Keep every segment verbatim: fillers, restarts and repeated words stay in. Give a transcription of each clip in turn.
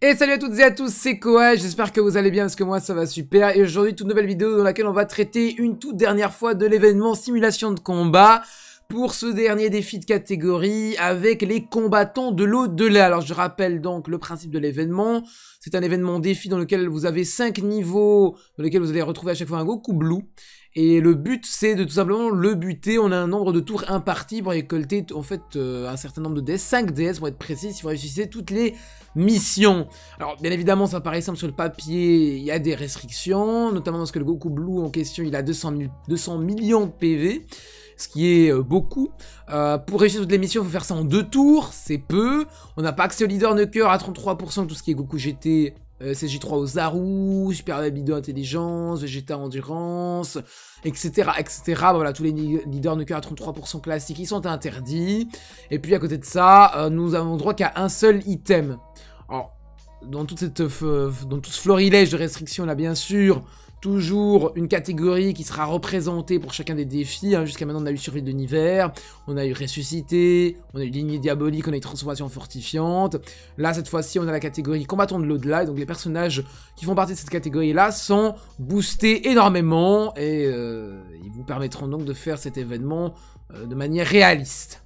Et salut à toutes et à tous, c'est Koa, j'espère que vous allez bien parce que moi ça va super. Et aujourd'hui, toute nouvelle vidéo dans laquelle on va traiter une toute dernière fois de l'événement simulation de combat pour ce dernier défi de catégorie avec les combattants de l'au-delà. Alors je rappelle donc le principe de l'événement. C'est un événement défi dans lequel vous avez cinq niveaux, dans lesquels vous allez retrouver à chaque fois un Goku Blue. Et le but, c'est de tout simplement le buter. On a un nombre de tours imparti pour récolter en fait euh, un certain nombre de D S, cinq D S pour être précis, si vous réussissez toutes les missions. Alors bien évidemment, ça paraît simple sur le papier, il y a des restrictions, notamment parce que le Goku Blue en question, il a deux cents millions de P V, ce qui est euh, beaucoup. Euh, pour réussir toutes les missions, il faut faire ça en deux tours, c'est peu. On n'a pas accès au leader de cœur à trente-trois pour cent, tout ce qui est Goku G T. Euh, C J trois au Zaru, Super Libido Intelligence, Vegeta Endurance, et cetera, et cetera. Voilà, tous les leaders de cœur à trente-trois pour cent classiques, ils sont interdits. Et puis à côté de ça, euh, nous avons droit qu'à un seul item. Alors, dans, toute cette, euh, dans tout ce florilège de restrictions là, bien sûr, toujours une catégorie qui sera représentée pour chacun des défis. Hein. Jusqu'à maintenant, on a eu Survie de l'univers, on a eu Ressuscité, on a eu Lignée diabolique, on a eu Transformation fortifiante. Là, cette fois-ci, on a la catégorie Combattants de l'au-delà. Donc, les personnages qui font partie de cette catégorie-là sont boostés énormément et euh, ils vous permettront donc de faire cet événement euh, de manière réaliste.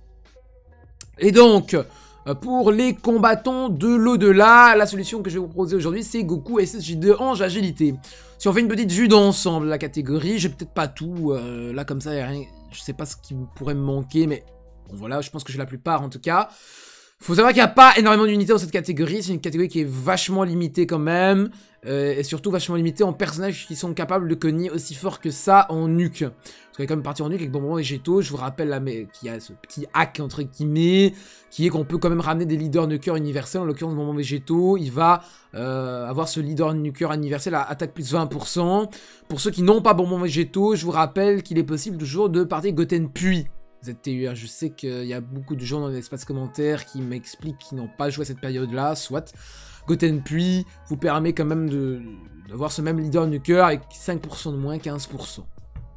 Et donc, pour les combattants de l'au-delà, la solution que je vais vous proposer aujourd'hui, c'est Goku S S J deux Ange Agilité. Si on fait une petite vue d'ensemble de la catégorie, j'ai peut-être pas tout, euh, là comme ça, y a rien, je sais pas ce qui pourrait me manquer, mais bon voilà, je pense que j'ai la plupart en tout cas. Faut savoir qu'il n'y a pas énormément d'unités dans cette catégorie, c'est une catégorie qui est vachement limitée quand même, euh, et surtout vachement limitée en personnages qui sont capables de cogner aussi fort que ça en nuque. Parce qu'on est quand même parti en nuque avec Bonbon Végétaux, je vous rappelle là, mais qu'il y a ce petit hack entre guillemets, qui est qu'on peut quand même ramener des leaders nuqueurs universels, en l'occurrence Bonbon Végétaux, il va euh, avoir ce leader nuqueur universel à attaque plus vingt pour cent. Pour ceux qui n'ont pas Bonbon Végétaux, je vous rappelle qu'il est possible toujours de partir Goten Puis. Z T U R, je sais qu'il y a beaucoup de gens dans l'espace commentaire qui m'expliquent qu'ils n'ont pas joué à cette période-là, soit. Goten Puis vous permet quand même d'avoir ce même leader nuqueur avec cinq pour cent de moins, quinze pour cent.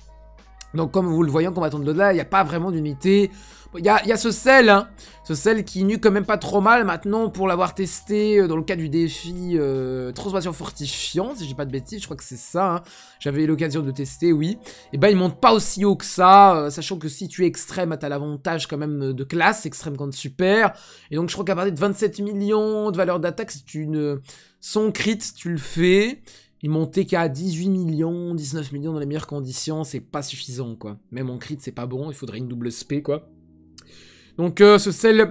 Donc comme vous le voyez en combattant de l'au-delà, il n'y a pas vraiment d'unité. Il y a, y a ce sel, hein, ce sel qui nuque quand même pas trop mal. Maintenant, pour l'avoir testé dans le cadre du défi euh, Transformation fortifiante, si je dis pas de bêtises, je crois que c'est ça. Hein, j'avais eu l'occasion de le tester, oui. Et ben, il monte pas aussi haut que ça, euh, sachant que si tu es extrême, t'as l'avantage quand même de classe, extrême contre super. Et donc, je crois qu'à partir de vingt-sept millions de valeur d'attaque, si tu ne... son crit, tu le fais. Il montait qu'à dix-huit millions, dix-neuf millions dans les meilleures conditions, c'est pas suffisant, quoi. Même en crit, c'est pas bon, il faudrait une double spé, quoi. Donc, euh, ce sel...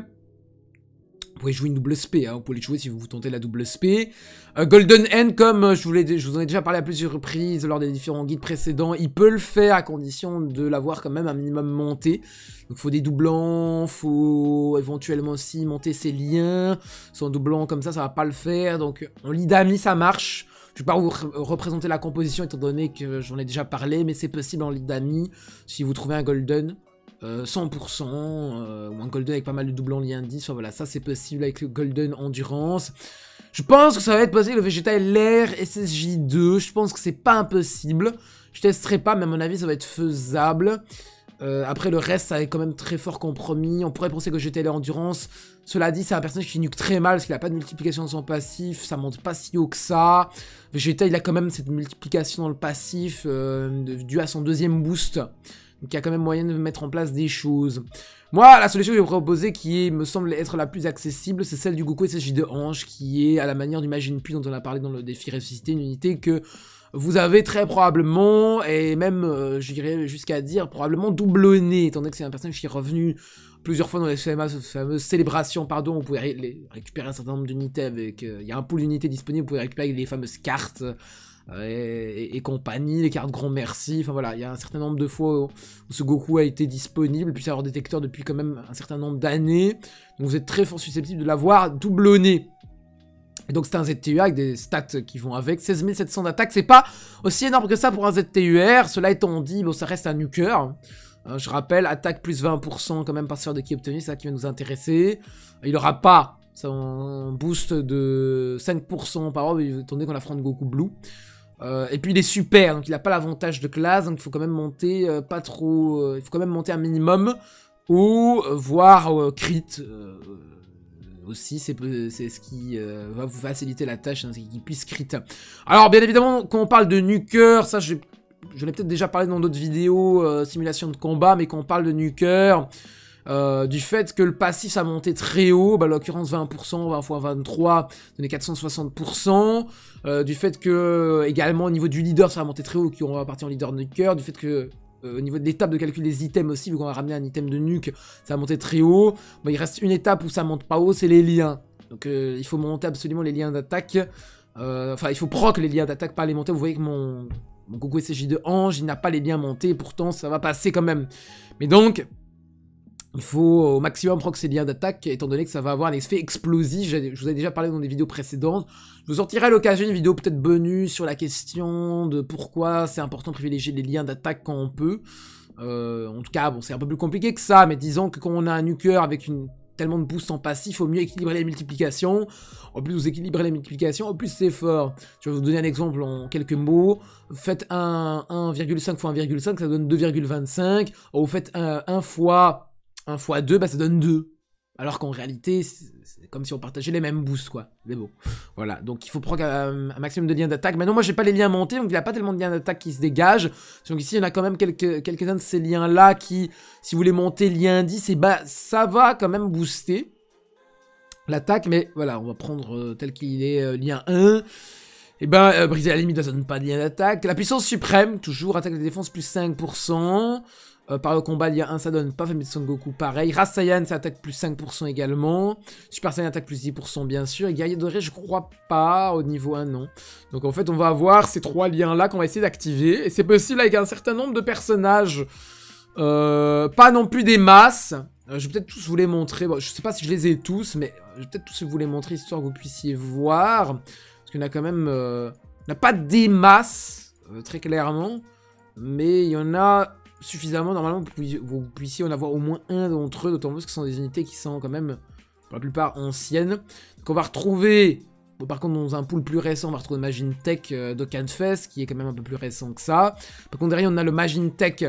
Vous pouvez jouer une double spé, hein. Vous pouvez le jouer si vous vous tentez la double spé. Euh, Golden End, comme euh, je, vous je vous en ai déjà parlé à plusieurs reprises lors des différents guides précédents, il peut le faire à condition de l'avoir quand même un minimum monté. Donc, il faut des doublants, faut éventuellement aussi monter ses liens. Sans doublant comme ça, ça va pas le faire. Donc, en lead ami, ça marche. Je ne vais pas vous représenter la composition étant donné que j'en ai déjà parlé, mais c'est possible en lead d'amis si vous trouvez un golden euh, cent pour cent euh, ou un golden avec pas mal de doubles en lien dix. Enfin, voilà, ça c'est possible avec le golden endurance. Je pense que ça va être possible le Vegeta L R S S J deux. Je pense que c'est pas impossible. Je testerai pas, mais à mon avis ça va être faisable. Euh, après le reste ça est quand même très fort compromis. On pourrait penser que G T L Endurance, cela dit c'est un personnage qui nuque très mal parce qu'il a pas de multiplication dans son passif, ça monte pas si haut que ça. Vegeta il a quand même cette multiplication dans le passif euh, due à son deuxième boost. Donc il y a quand même moyen de mettre en place des choses. Moi la solution que je vais vous proposer qui est, me semble être la plus accessible, c'est celle du Goku S S J deux Ange, qui est à la manière du Majin Buu dont on a parlé dans le défi Ressuscité, une unité que vous avez très probablement, et même, euh, je dirais jusqu'à dire, probablement doublonné, étant donné que c'est un personnage qui est revenu plusieurs fois dans les fameuses, fameuses célébrations, pardon, vous pouvez ré récupérer un certain nombre d'unités avec, il euh, y a un pool d'unités disponible, vous pouvez récupérer les fameuses cartes, euh, et, et, et compagnie, les cartes grand merci, enfin voilà, il y a un certain nombre de fois où ce Goku a été disponible, puis c'est hors détecteur depuis quand même un certain nombre d'années, donc vous êtes très fort susceptible de l'avoir doublonné. Et donc c'est un Z T U R avec des stats qui vont avec, seize mille sept cents d'attaque, c'est pas aussi énorme que ça pour un Z T U R, cela étant dit, bon ça reste un nuqueur. Euh, je rappelle, attaque plus vingt pour cent quand même par sphère de ki obtenu, c'est ça qui va nous intéresser. Il aura pas son boost de cinq pour cent par ordre, étant donné qu'on affronte Goku Blue. Euh, et puis il est super, donc il n'a pas l'avantage de classe, donc il faut quand même monter euh, pas trop, euh, il faut quand même monter un minimum, ou euh, voire euh, crit. Euh, aussi, c'est ce qui euh, va vous faciliter la tâche, hein, c'est qu'il puisse crit. Alors, bien évidemment, quand on parle de nuker, ça, je, je l'ai peut-être déjà parlé dans d'autres vidéos, euh, simulation de combat, mais quand on parle de nuker, euh, du fait que le passif a monté très haut, bah, en l'occurrence vingt pour cent, vingt fois vingt-trois, donné quatre cent soixante pour cent, euh, du fait que, également, au niveau du leader, ça a monté très haut, qu'on va partir en leader nuker, du fait que Euh, au niveau de l'étape de calcul des items aussi, vu qu'on va ramener un item de nuke, ça va monter très haut. Bon, il reste une étape où ça monte pas haut, c'est les liens. Donc euh, il faut monter absolument les liens d'attaque. Euh, enfin, il faut proc les liens d'attaque, pas les monter. Vous voyez que mon, mon Goku S J de Ange, il n'a pas les liens montés, pourtant ça va passer quand même. Mais donc, il faut au maximum proc ces liens d'attaque, étant donné que ça va avoir un effet explosif. Je vous ai déjà parlé dans des vidéos précédentes. Je vous sortirai à l'occasion une vidéo peut-être bonus sur la question de pourquoi c'est important de privilégier les liens d'attaque quand on peut. Euh, en tout cas, bon, c'est un peu plus compliqué que ça, mais disons que quand on a un nuker avec une, tellement de boost en passif, il faut mieux équilibrer les multiplications. En plus, vous équilibrez les multiplications, en plus c'est fort. Je vais vous donner un exemple en quelques mots. Faites un un virgule cinq fois un virgule cinq, ça donne deux virgule vingt-cinq. Vous faites un, un fois un fois deux, bah ça donne deux. Alors qu'en réalité, c'est comme si on partageait les mêmes boosts, quoi. Mais bon, voilà. Donc, il faut prendre un, un maximum de liens d'attaque. Maintenant, moi, j'ai pas les liens montés, donc il n'y a pas tellement de liens d'attaque qui se dégagent. Donc ici, il y en a quand même quelques, quelques-uns de ces liens-là qui, si vous voulez monter lien dix, et bah, ça va quand même booster l'attaque. Mais voilà, on va prendre euh, tel qu'il est euh, lien un. Et ben, euh, briser la limite, ça donne pas de lien d'attaque. La puissance suprême, toujours, attaque de défense plus cinq pour cent. Euh, par le combat, il y a un, ça donne pas. Famille de Son Goku, pareil. Race Saiyan, ça attaque plus cinq pour cent également. Super Saiyan attaque plus dix pour cent, bien sûr. Et Guerrier Doré, je crois pas. Au niveau un, non. Donc en fait, on va avoir ces trois liens-là qu'on va essayer d'activer. Et c'est possible avec un certain nombre de personnages. Euh, pas non plus des masses. Euh, je vais peut-être tous vous les montrer. Bon, je sais pas si je les ai tous, mais je vais peut-être tous vous les montrer histoire que vous puissiez voir. Parce qu'il y en a quand même... Euh... Il n'y a pas des masses, euh, très clairement. Mais il y en a... suffisamment normalement pour que vous puissiez en avoir au moins un d'entre eux, d'autant plus que ce sont des unités qui sont quand même pour la plupart anciennes. Donc on va retrouver, bon, par contre dans un pool plus récent, on va retrouver Majin Tech euh, d'Okanfest, qui est quand même un peu plus récent que ça. Par contre derrière on a le Majin Tech,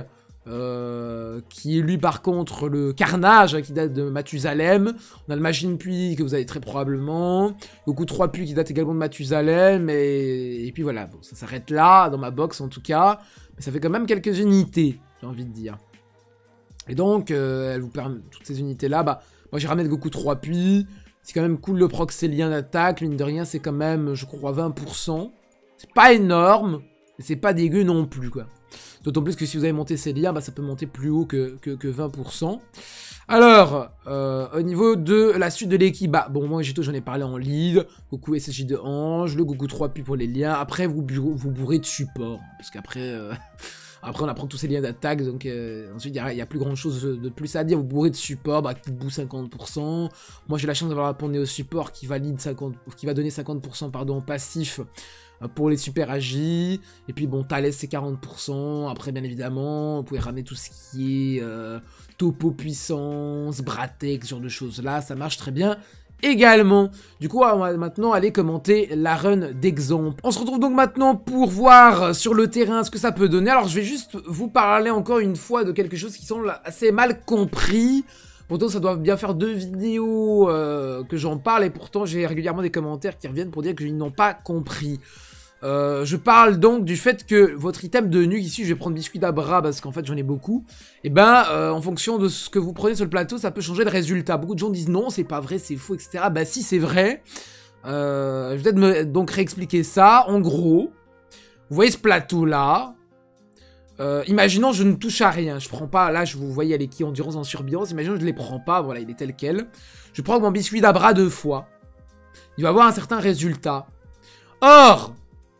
euh, qui est lui par contre le Carnage, qui date de Mathusalem. On a le Majin Pui que vous avez très probablement. Goku trois Pui qui date également de Mathusalem. Et, et puis voilà, bon, ça s'arrête là, dans ma box en tout cas. Mais ça fait quand même quelques unités, j'ai envie de dire. Et donc, euh, elle vous permet, toutes ces unités-là, bah, moi j'ai ramené Goku trois Pui. C'est quand même cool le proc, c'est lien d'attaque. Mine de rien, c'est quand même, je crois, vingt pour cent. C'est pas énorme, mais c'est pas dégueu non plus, quoi. D'autant plus que si vous avez monté ces liens, bah, ça peut monter plus haut que, que, que vingt pour cent. Alors, euh, au niveau de la suite de l'équipe, bah, bon, moi, j'en ai parlé en lead. Goku S S J de Ange, le Goku trois Pui pour les liens. Après, vous, vous bourrez de support. Parce qu'après... Euh... Après, on apprend tous ces liens d'attaque, donc euh, ensuite, il n'y a, a plus grand chose de plus à dire. Vous bourrez de support, bah, coup de bout cinquante pour cent. Moi, j'ai la chance d'avoir la Pondé au support qui, valide cinquante, qui va donner cinquante pour cent pardon, passif euh, pour les super agis. Et puis, bon, Thalès, c'est quarante pour cent. Après, bien évidemment, vous pouvez ramener tout ce qui est euh, topo puissance, Bratex, ce genre de choses-là. Ça marche très bien. Également. Du coup, on va maintenant aller commenter la run d'exemple. On se retrouve donc maintenant pour voir sur le terrain ce que ça peut donner. Alors, je vais juste vous parler encore une fois de quelque chose qui semble assez mal compris. Pourtant, ça doit bien faire deux vidéos euh, que j'en parle et pourtant, j'ai régulièrement des commentaires qui reviennent pour dire qu'ils n'ont pas compris. Euh, je parle donc du fait que votre item de nuque, ici je vais prendre biscuit d'Abra parce qu'en fait j'en ai beaucoup, et ben euh, en fonction de ce que vous prenez sur le plateau ça peut changer le résultat. Beaucoup de gens disent non c'est pas vrai, c'est faux, et cetera. Bah si c'est vrai, euh, je vais peut-être me donc réexpliquer ça. En gros, vous voyez ce plateau là, euh, imaginons je ne touche à rien, je prends pas, là je vous voyez les qui endurance en surbiance, imaginons je les prends pas, voilà il est tel quel, je prends mon biscuit d'Abra deux fois, il va avoir un certain résultat. Or,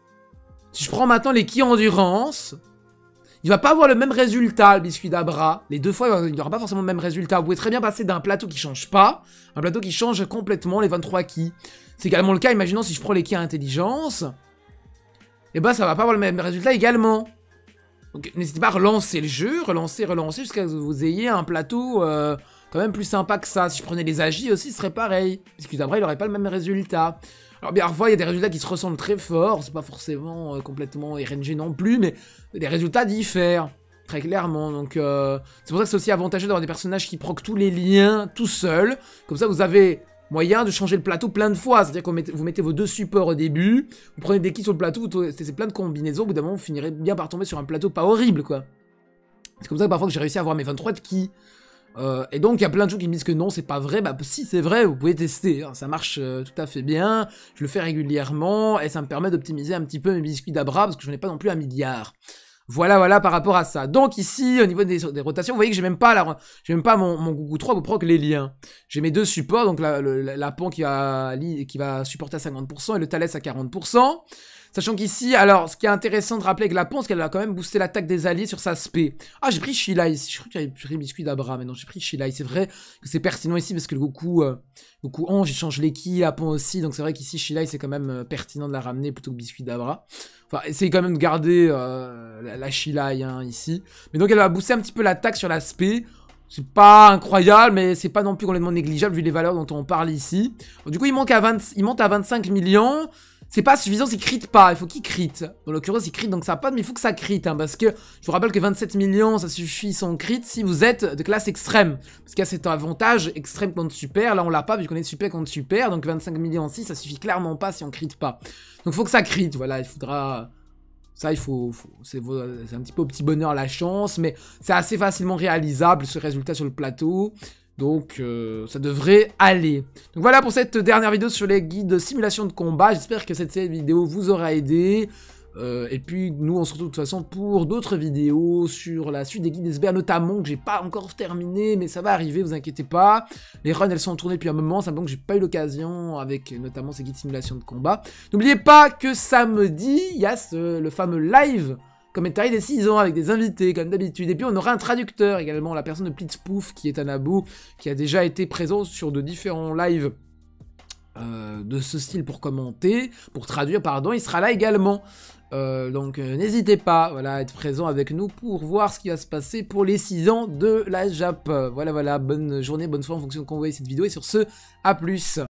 si je prends maintenant les Ki Endurance, il va pas avoir le même résultat, le biscuit d'Abra. Les deux fois, il n'y aura pas forcément le même résultat. Vous pouvez très bien passer d'un plateau qui change pas, à un plateau qui change complètement les vingt-trois Ki. C'est également le cas, imaginons si je prends les Ki Intelligence, et ben ça va pas avoir le même résultat également. Donc n'hésitez pas à relancer le jeu, relancer, relancer, jusqu'à ce que vous ayez un plateau euh, quand même plus sympa que ça. Si je prenais les Agis aussi, ce serait pareil. Le biscuit d'Abra, il n'aurait pas le même résultat. Alors bien, parfois, il y a des résultats qui se ressemblent très fort, c'est pas forcément euh, complètement R N G non plus, mais les résultats diffèrent, très clairement, donc euh, c'est pour ça que c'est aussi avantageux d'avoir des personnages qui proc tous les liens tout seuls, comme ça vous avez moyen de changer le plateau plein de fois. C'est-à-dire que vous mettez, vous mettez vos deux supports au début, vous prenez des kits sur le plateau, vous testez plein de combinaisons, au bout d'un moment, vous finirez bien par tomber sur un plateau pas horrible, quoi. C'est comme ça que parfois que j'ai réussi à avoir mes vingt-trois de kits. Euh, et donc, il y a plein de gens qui me disent que non, c'est pas vrai. Bah, si c'est vrai, vous pouvez tester. Hein. Ça marche euh, tout à fait bien. Je le fais régulièrement et ça me permet d'optimiser un petit peu mes biscuits d'Abra parce que je n'ai pas non plus un milliard. Voilà, voilà, par rapport à ça. Donc ici, au niveau des, des rotations, vous voyez que j'ai même pas, la, j'ai même pas mon, mon Gougou trois pour proc les liens. J'ai mes deux supports, donc la, le, la, la pont qui va, qui va supporter à cinquante pour cent et le Thalès à quarante pour cent. Sachant qu'ici, alors, ce qui est intéressant de rappeler avec la pont, c'est qu'elle a quand même boosté l'attaque des alliés sur sa spé. Ah, j'ai pris Sheila ici. Je crois que j'avais pris Biscuit d'Abra, mais non, j'ai pris Sheila. C'est vrai que c'est pertinent ici parce que le Goku, euh, Goku Ange, il change les ki à pont aussi. Donc c'est vrai qu'ici, Sheila, c'est quand même euh, pertinent de la ramener plutôt que Biscuit d'Abra. Enfin, essayez quand même de garder euh, la, la Sheila hein, ici. Mais donc elle va booster un petit peu l'attaque sur la spé. C'est pas incroyable, mais c'est pas non plus complètement négligeable vu les valeurs dont on parle ici. Bon, du coup, il, manque à vingt, il monte à vingt-cinq millions. C'est pas suffisant, c'est crit pas, il faut qu'il crit. Dans l'occurrence, il crit, donc ça pas, mais il faut que ça crit, hein, parce que je vous rappelle que vingt-sept millions, ça suffit sans crit si vous êtes de classe extrême. Parce qu'il y a cet avantage extrême contre super, là on l'a pas, vu qu'on est super contre super, donc vingt-cinq millions aussi, ça suffit clairement pas si on crit pas. Donc il faut que ça crit, voilà, il faudra... Ça, il faut... faut c'est un petit peu au petit bonheur la chance, mais c'est assez facilement réalisable, ce résultat sur le plateau. Donc, euh, ça devrait aller. Donc voilà pour cette dernière vidéo sur les guides de simulation de combat. J'espère que cette vidéo vous aura aidé. Euh, et puis, nous, on se retrouve de toute façon pour d'autres vidéos sur la suite des guides S B R, notamment, que j'ai pas encore terminé, mais ça va arriver, vous inquiétez pas. Les runs, elles sont tournées depuis un moment, simplement que j'ai pas eu l'occasion avec notamment ces guides de simulation de combat. N'oubliez pas que samedi, il y a ce, le fameux live Commentary des six ans avec des invités comme d'habitude. Et puis on aura un traducteur également, la personne de Blitzpoof qui est un abo, qui a déjà été présent sur de différents lives euh, de ce style pour commenter, pour traduire, pardon. Il sera là également. Euh, donc euh, n'hésitez pas voilà, à être présent avec nous pour voir ce qui va se passer pour les six ans de la Jap. Voilà, voilà, bonne journée, bonne soirée en fonction de quand vous voyez cette vidéo. Et sur ce, à plus.